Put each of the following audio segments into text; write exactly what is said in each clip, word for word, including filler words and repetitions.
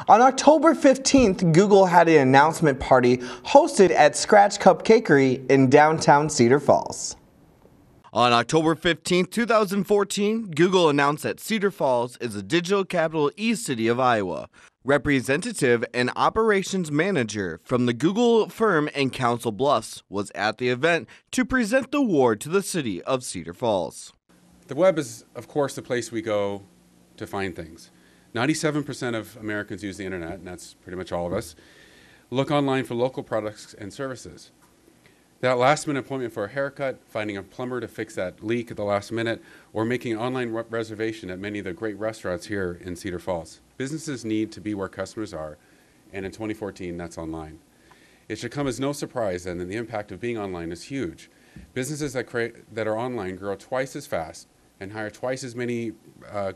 On October fifteenth, Google had an announcement party hosted at Scratch Cupcakery in downtown Cedar Falls. On October fifteenth, two thousand fourteen, Google announced that Cedar Falls is the digital capital e-city of Iowa. Representative and operations manager from the Google firm in Council Bluffs was at the event to present the award to the city of Cedar Falls. The web is, of course, the place we go to find things. ninety-seven percent of Americans use the internet, and that's pretty much all of us, look online for local products and services. That last-minute appointment for a haircut, finding a plumber to fix that leak at the last minute, or making an online re reservation at many of the great restaurants here in Cedar Falls. Businesses need to be where customers are, and in twenty fourteen, that's online. It should come as no surprise then that the impact of being online is huge. Businesses that, create, that are online grow twice as fast and hire twice as many uh,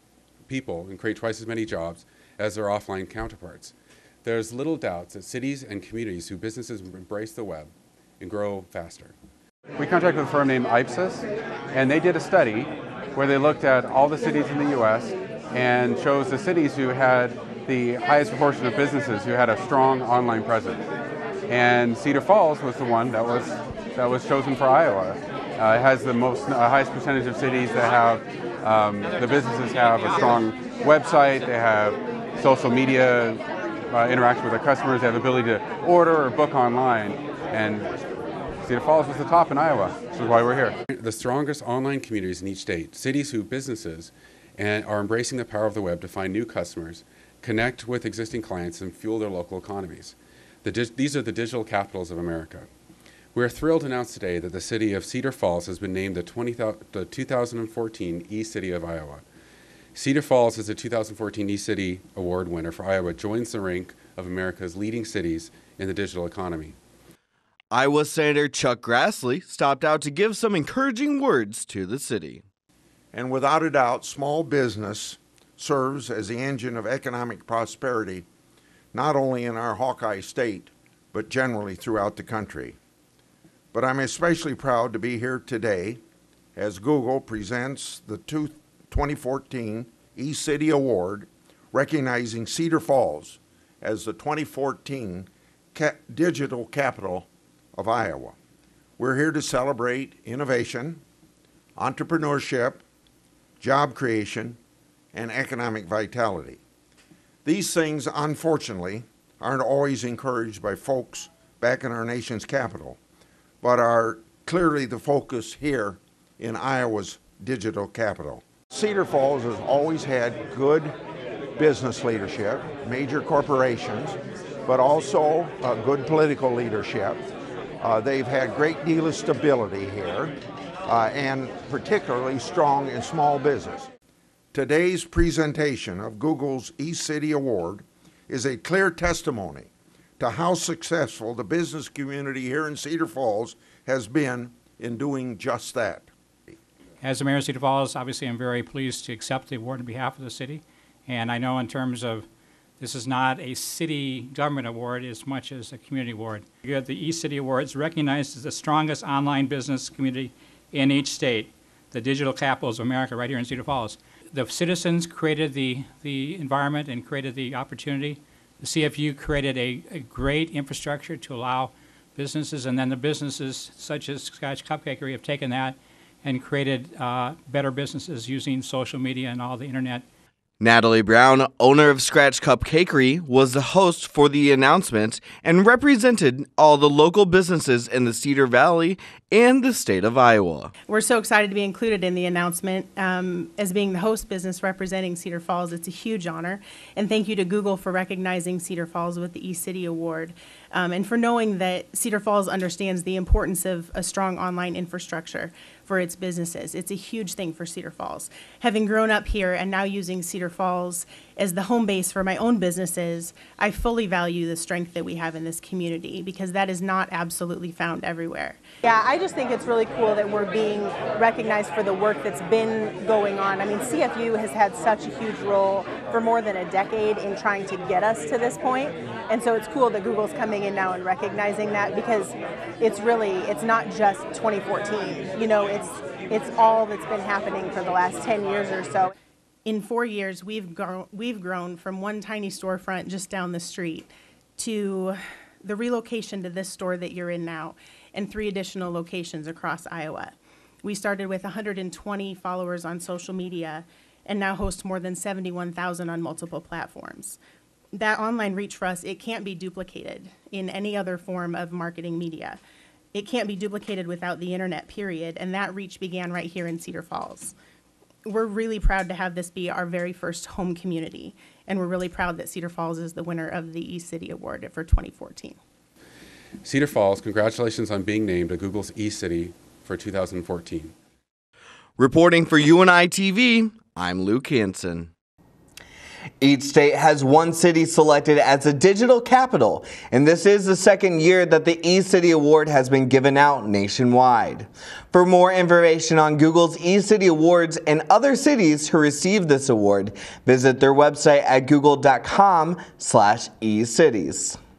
people and create twice as many jobs as their offline counterparts. There's little doubt that cities and communities whose businesses embrace the web and grow faster. We contracted with a firm named Ipsos, and they did a study where they looked at all the cities in the U S and chose the cities who had the highest proportion of businesses who had a strong online presence. And Cedar Falls was the one that was that was chosen for Iowa. Uh, it has the most uh, highest percentage of cities that have um, the businesses have a strong website. They have social media uh, interaction with their customers. They have the ability to order or book online. And Cedar Falls was the top in Iowa, which is why we're here. The strongest online communities in each state, cities whose businesses and are embracing the power of the web to find new customers, connect with existing clients, and fuel their local economies. The these are the digital capitals of America. We are thrilled to announce today that the city of Cedar Falls has been named the, twenty, the two thousand fourteen e-City of Iowa. Cedar Falls is a two thousand fourteen e-City Award winner for Iowa, joins the rank of America's leading cities in the digital economy. Iowa Senator Chuck Grassley stopped out to give some encouraging words to the city. And without a doubt, small business serves as the engine of economic prosperity, not only in our Hawkeye state, but generally throughout the country. But I'm especially proud to be here today as Google presents the twenty fourteen e-City Award, recognizing Cedar Falls as the twenty fourteen ca- digital capital of Iowa. We're here to celebrate innovation, entrepreneurship, job creation, and economic vitality. These things, unfortunately, aren't always encouraged by folks back in our nation's capital, but are clearly the focus here in Iowa's digital capital. Cedar Falls has always had good business leadership, major corporations, but also uh, good political leadership. Uh, they've had a great deal of stability here, uh, and particularly strong in small business. Today's presentation of Google's e-City Award is a clear testimony to how successful the business community here in Cedar Falls has been in doing just that. As the mayor of Cedar Falls, obviously I'm very pleased to accept the award on behalf of the city. And I know in terms of this is not a city government award as much as a community award. You have the e-City Awards recognized as the strongest online business community in each state, the digital capitals of America right here in Cedar Falls. The citizens created the, the environment and created the opportunity. The C F U created a, a great infrastructure to allow businesses, and then the businesses such as Scratch Cupcakery have taken that and created uh, better businesses using social media and all the internet. Natalie Brown, owner of Scratch Cupcakery, was the host for the announcement and represented all the local businesses in the Cedar Valley and the state of Iowa. We're so excited to be included in the announcement. Um, as being the host business representing Cedar Falls, it's a huge honor. And thank you to Google for recognizing Cedar Falls with the e-City Award, um, and for knowing that Cedar Falls understands the importance of a strong online infrastructure for its businesses. It's a huge thing for Cedar Falls. Having grown up here and now using Cedar Falls as the home base for my own businesses, I fully value the strength that we have in this community, because that is not absolutely found everywhere. Yeah, I just think it's really cool that we're being recognized for the work that's been going on. I mean, C F U has had such a huge role for more than a decade in trying to get us to this point. And so it's cool that Google's coming in now and recognizing that, because it's really, it's not just twenty fourteen. You know, it's it's all that's been happening for the last ten years or so. In four years, we've grown, we've grown from one tiny storefront just down the street to the relocation to this store that you're in now and three additional locations across Iowa. We started with one hundred twenty followers on social media and now host more than seventy-one thousand on multiple platforms. That online reach for us, it can't be duplicated in any other form of marketing media. It can't be duplicated without the internet, period, and that reach began right here in Cedar Falls. We're really proud to have this be our very first home community, and we're really proud that Cedar Falls is the winner of the eCity Award for twenty fourteen. Cedar Falls, congratulations on being named a Google's eCity for two thousand fourteen. Reporting for U N I T V, I'm Luke Hansen. Each state has one city selected as a digital capital, and this is the second year that the eCity Award has been given out nationwide. For more information on Google's eCity Awards and other cities who received this award, visit their website at google dot com slash e cities.